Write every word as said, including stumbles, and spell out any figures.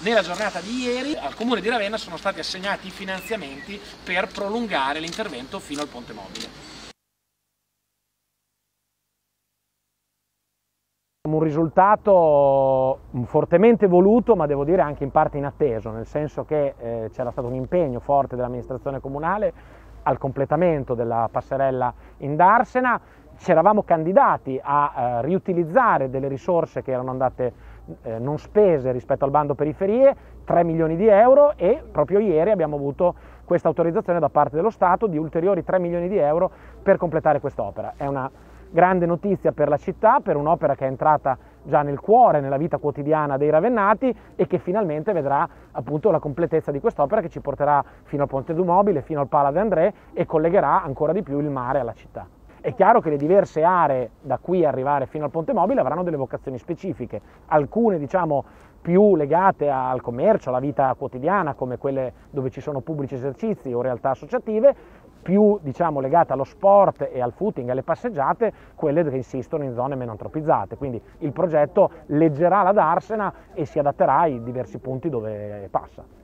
Nella giornata di ieri al Comune di Ravenna sono stati assegnati i finanziamenti per prolungare l'intervento fino al ponte mobile. Un risultato fortemente voluto, ma devo dire anche in parte inatteso, nel senso che eh, c'era stato un impegno forte dell'amministrazione comunale al completamento della passerella in Darsena. Ci eravamo candidati a eh, riutilizzare delle risorse che erano andate eh, non spese rispetto al bando periferie, tre milioni di euro, e proprio ieri abbiamo avuto questa autorizzazione da parte dello Stato di ulteriori tre milioni di euro per completare quest'opera. È una grande notizia per la città, per un'opera che è entrata già nel cuore, nella vita quotidiana dei ravennati, e che finalmente vedrà appunto la completezza di quest'opera, che ci porterà fino al Ponte du Mobile, fino al Pala de André, e collegherà ancora di più il mare alla città. È chiaro che le diverse aree da qui arrivare fino al Ponte Mobile avranno delle vocazioni specifiche, alcune diciamo più legate al commercio, alla vita quotidiana, come quelle dove ci sono pubblici esercizi o realtà associative, più diciamo legate allo sport e al footing, alle passeggiate, quelle che insistono in zone meno antropizzate. Quindi il progetto leggerà la Darsena e si adatterà ai diversi punti dove passa.